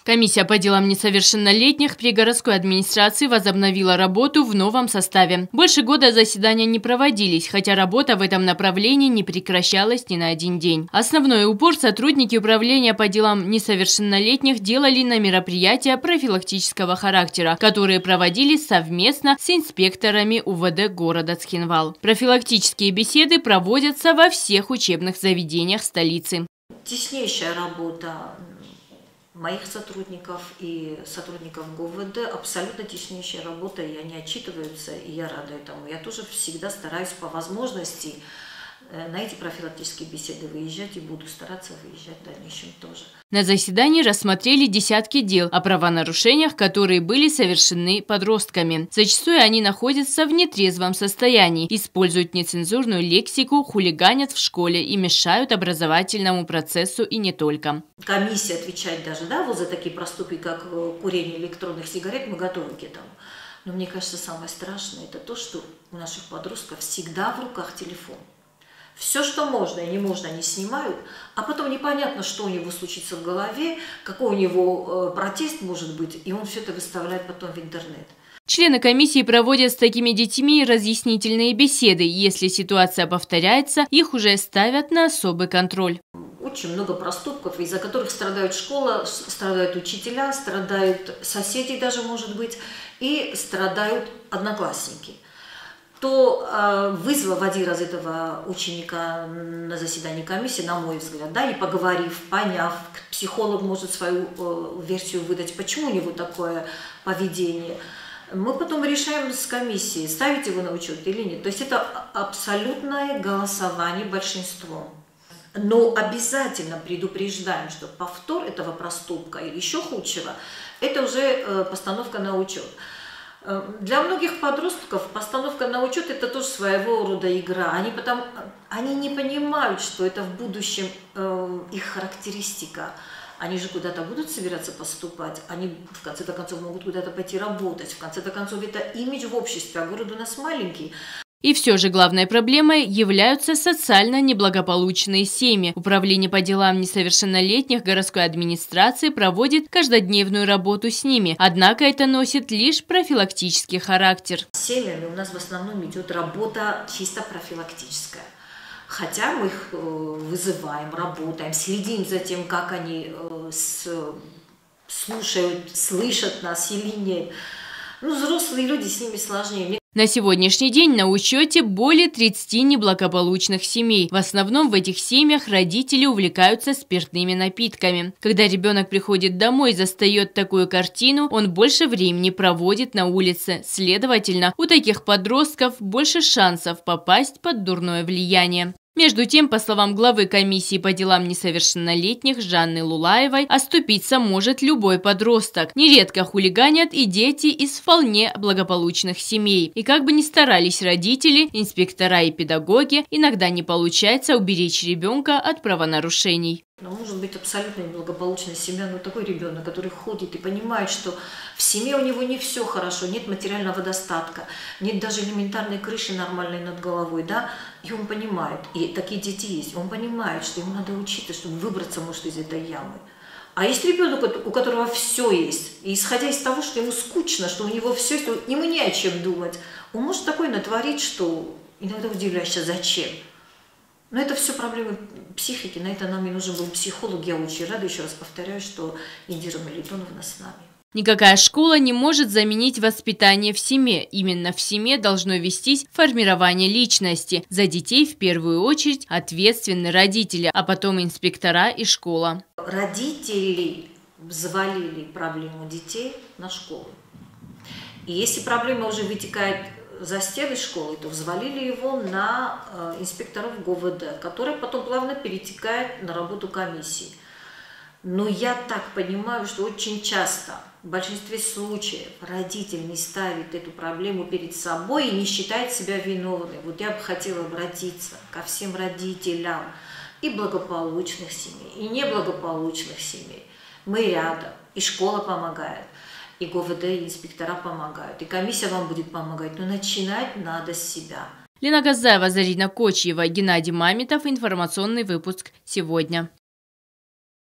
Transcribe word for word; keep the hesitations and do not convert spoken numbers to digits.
Комиссия по делам несовершеннолетних при городской администрации возобновила работу в новом составе. Больше года заседания не проводились, хотя работа в этом направлении не прекращалась ни на один день. Основной упор сотрудники управления по делам несовершеннолетних делали на мероприятия профилактического характера, которые проводились совместно с инспекторами УВД города Цхинвал. Профилактические беседы проводятся во всех учебных заведениях столицы. Теснейшая работа моих сотрудников и сотрудников ГУВД, абсолютно теснейшая работа, и они отчитываются, и я рада этому. Я тоже всегда стараюсь по возможности на эти профилактические беседы выезжать и буду стараться выезжать в дальнейшем тоже. На заседании рассмотрели десятки дел о правонарушениях, которые были совершены подростками. Зачастую они находятся в нетрезвом состоянии, используют нецензурную лексику, хулиганят в школе и мешают образовательному процессу и не только. Комиссия отвечает даже, да, вот за такие проступки, как курение электронных сигарет, мы готовы к этому. Но мне кажется, самое страшное – это то, что у наших подростков всегда в руках телефон. Все, что можно и не можно, они снимают, а потом непонятно, что у него случится в голове, какой у него протест может быть, и он все это выставляет потом в интернет. Члены комиссии проводят с такими детьми разъяснительные беседы. Если ситуация повторяется, их уже ставят на особый контроль. Очень много проступков, из-за которых страдает школа, страдают учителя, страдают соседи даже, может быть, и страдают одноклассники. То э, вызвав один раз этого ученика на заседание комиссии, на мой взгляд, да, и поговорив, поняв, психолог может свою э, версию выдать, почему у него такое поведение, мы потом решаем с комиссией, ставить его на учет или нет. То есть это абсолютное голосование большинством. Но обязательно предупреждаем, что повтор этого проступка или еще худшего, это уже э, постановка на учет. Для многих подростков постановка на учет – это тоже своего рода игра. Они, потом, они не понимают, что это в будущем э, их характеристика. Они же куда-то будут собираться поступать, они в конце-то концов могут куда-то пойти работать. В конце-то концов это имидж в обществе, а город у нас маленький. И все же главной проблемой являются социально неблагополучные семьи. Управление по делам несовершеннолетних городской администрации проводит каждодневную работу с ними. Однако это носит лишь профилактический характер. С семьями у нас в основном идет работа чисто профилактическая. Хотя мы их вызываем, работаем, следим за тем, как они слушают, слышат нас или нет. Ну, взрослые люди, с ними сложнее. На сегодняшний день на учете более тридцати неблагополучных семей. В основном в этих семьях родители увлекаются спиртными напитками. Когда ребенок приходит домой и застает такую картину, он больше времени проводит на улице. Следовательно, у таких подростков больше шансов попасть под дурное влияние. Между тем, по словам главы комиссии по делам несовершеннолетних Жанны Лулаевой, оступиться может любой подросток. Нередко хулиганят и дети из вполне благополучных семей. И как бы ни старались родители, инспектора и педагоги, иногда не получается уберечь ребенка от правонарушений. Но может быть абсолютно неблагополучная семья, но такой ребенок, который ходит и понимает, что в семье у него не все хорошо, нет материального достатка, нет даже элементарной крыши нормальной над головой, да, и он понимает, и такие дети есть, он понимает, что ему надо учиться, чтобы выбраться, может, из этой ямы. А есть ребенок, у которого все есть, и исходя из того, что ему скучно, что у него все есть, ему не о чем думать, он может такое натворить, что иногда удивляешься, зачем. Но это все проблемы психики, на это нам и нужен был психолог. Я очень рада, еще раз повторяю, что Индира Мелитоновна с нами. Никакая школа не может заменить воспитание в семье. Именно в семье должно вестись формирование личности. За детей в первую очередь ответственны родители, а потом инспектора и школа. Родители взвалили проблему детей на школу. И если проблема уже вытекает за стены школы, то взвалили его на э, инспекторов ГУВД, которые потом плавно перетекают на работу комиссии. Но я так понимаю, что очень часто, в большинстве случаев, родитель не ставит эту проблему перед собой и не считает себя виновной. Вот я бы хотела обратиться ко всем родителям и благополучных семей, и неблагополучных семей. Мы рядом, и школа помогает. И ГУВД, и инспектора помогают, и комиссия вам будет помогать, но начинать надо с себя. Лена Газаева, Зарина Кочьева, Геннадий Мамитов. Информационный выпуск сегодня.